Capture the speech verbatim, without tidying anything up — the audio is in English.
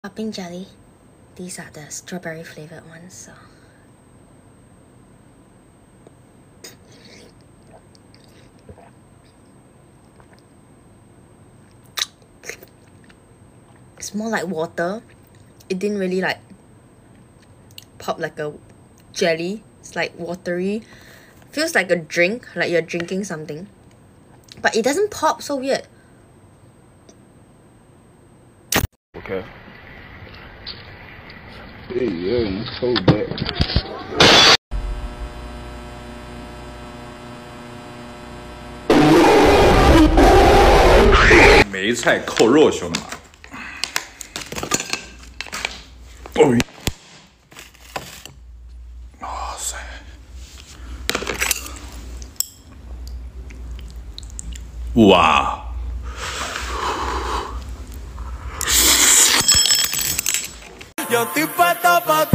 Popping jelly. These are the strawberry flavored ones. So. It's more like water. It didn't really like pop like a jelly. It's like watery. Feels like a drink, like you're drinking something. But it doesn't pop, so weird. Okay. Hey, yeah, it's so bad. 梅菜扣肉，兄弟们。哦，哇塞！哇！ Yo estoy puesto pa'